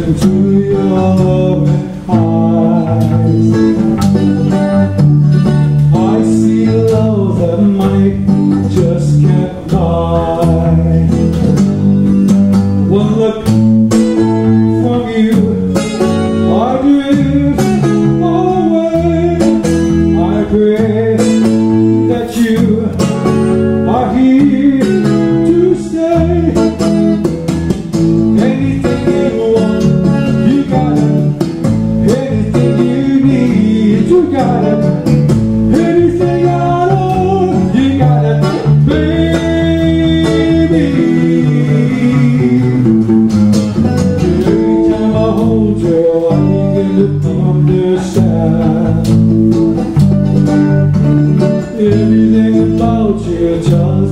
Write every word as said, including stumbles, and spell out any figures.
into your loving eyes. I see love that money just can't buy. One look from you, I drift away. I pray that you are here to stay. Anything you want, you got it. Anything you need, you got it. Anything I know, you got it, baby. Every time I hold you, I begin to understand. Everything about you just